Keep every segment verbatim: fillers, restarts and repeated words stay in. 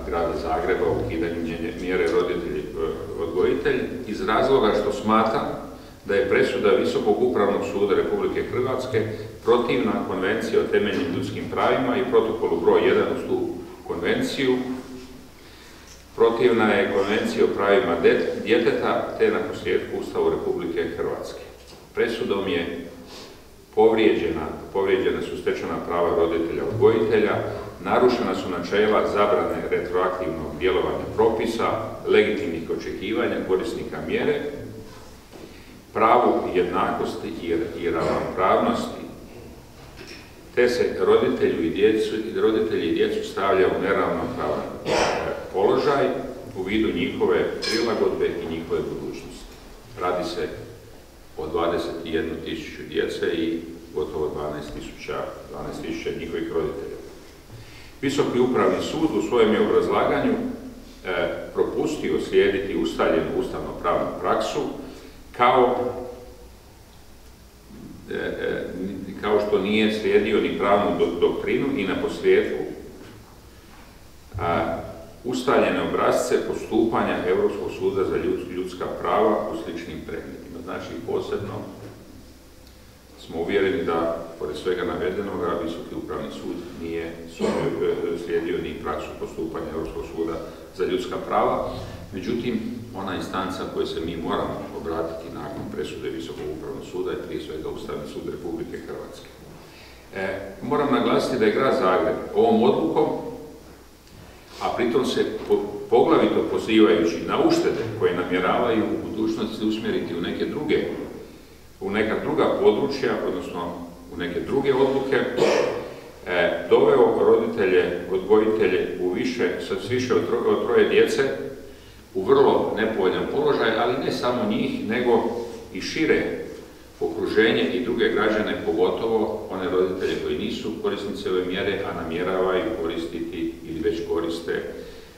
grada Zagreba o ukidanju mjere roditelj-odgojitelj iz razloga što smatra da je presuda Visokog upravnog suda Republike Hrvatske protivna Konvenciji o temeljnim ljudskim pravima i protokolu broj jedan uz tu konvenciju, protivna je Konvenciji o pravima djeteta te na posljedku Ustavu Republike Hrvatske. Presudom je povrijeđena, povrijeđena su stečena prava roditelja-odgojitelja, narušena su načela zabrane retroaktivnog djelovanja propisa, legitimnih očekivanja korisnika mjere, pravu jednakosti i ravnopravnosti, te se roditelju i djecu, roditelji i djecu stavlja u neravnopravan položaj u vidu njihove prilagodbe i njihove budućnosti. Radi se o dvadeset jednu tisuću djece i gotovo dvanaest tisuća njihovih roditelja. Visoki upravni sud u svojem je obrazlaganju e, propustio slijediti ustaljenu ustavno-pravnu praksu kao, e, e, kao što nije slijedio ni pravnu doktrinu i na posljedku a, ustaljene obrasce postupanja Europskog suda za ljudska prava u sličnim predmetima. Znači, posebno smo uvjereni da, pored svega navedenoga, Visoki upravni sud nije slijedio ni praksu postupanja Europskog suda za ljudska prava. Međutim, ona instanca koje se mi moramo obratiti nakon presude Visokog upravnog suda je prije svega Ustavni sud Republike Hrvatske. E, moram naglasiti da je grad Zagreb ovom odlukom, a pritom se po, poglavito pozivajući na uštede koje namjeravaju u budućnosti usmjeriti u neke druge u neka druga područja, odnosno u neke druge odluke, e, doveo roditelje, odgojitelje u više, sad više od, tro, od troje djece u vrlo nepovoljan položaj, ali ne samo njih, nego i šire okruženje i druge građane, pogotovo one roditelje koji nisu korisnici ove mjere, a namjeravaju koristiti ili već koriste e,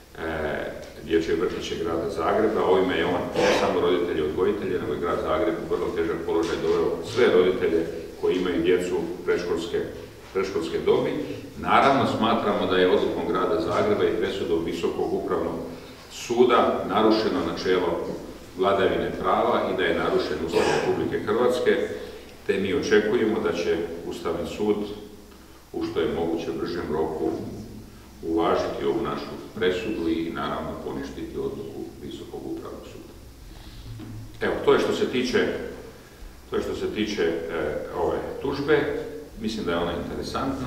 dječje vrtiće grada Zagreba. Ovime je on ne samo roditelji odgojitelje, nego i grad Zagreb u vrlo težak položaj doveo sve roditelje koji imaju djecu predškolske, predškolske dobi. Naravno, smatramo da je odlukom grada Zagreba i presudom Visokog upravnog suda narušeno načelo vladavine prava i da je narušen Ustav Republike Hrvatske, te mi očekujemo da će Ustavni sud u što je moguće bržem roku uvažiti ovu našu presudu i naravno poništiti odluku Visokog upravnog suda. Evo, to je što se tiče, to je što se tiče e, ove tužbe. Mislim da je ona interesantna.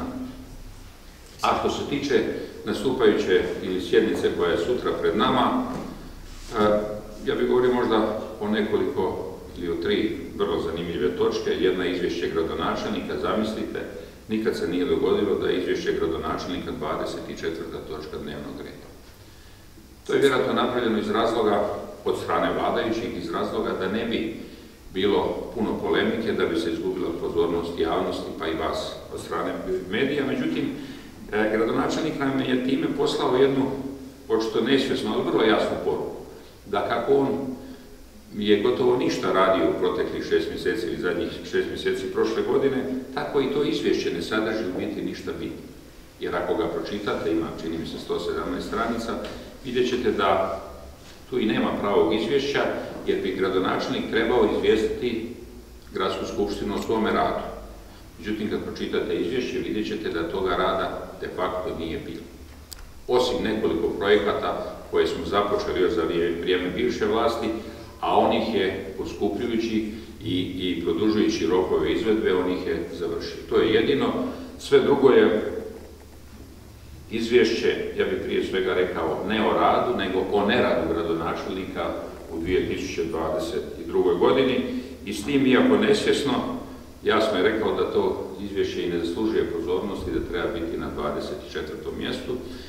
A što se tiče nastupajuće ili sjednice koja je sutra pred nama, e, ja bih govorio možda o nekoliko ili o tri vrlo zanimljive točke. Jedna je izvješće gradonačelnika. Zamislite, nikad se nije dogodilo da je izvješće gradonačelnika dvadeset četvrta točka dnevnog reda. To je vjerojatno napravljeno iz razloga, od strane vladajućih, iz razloga da ne bi bilo puno polemike, da bi se izgubila pozornost javnosti, pa i vas od strane medija. Međutim, eh, gradonačelnik nam je time poslao jednu, očito nesvjesno, ali vrlo jasnu poruku, da kako on je gotovo ništa radio u proteklih šest mjeseci ili zadnjih šest mjeseci prošle godine, tako i to izvješće ne sadrži u biti ništa bitno. Jer ako ga pročitate, ima, čini mi se, sto sedamnaest stranica, vidjet ćete da tu i nema pravog izvješća, jer bi gradonačelnik trebao izvijestiti gradsku skupštinu o svome radu. Međutim, kad pročitate izvješće, vidjet ćete da toga rada de facto nije bilo. Osim nekoliko projekata koje smo započeli još za vrijeme bivše vlasti, a on ih je, poskupljujući i, i produžujući rokove izvedbe, on ih je završio. To je jedino. Sve drugo je izvješće, ja bih prije svega rekao, ne o radu, nego o neradu gradonačelnika u dvije tisuće dvadeset drugoj godini i s tim, iako nesvjesno, jasno je rekao da to izvješće i ne zaslužuje pozornosti, da treba biti na dvadeset četvrtom mjestu.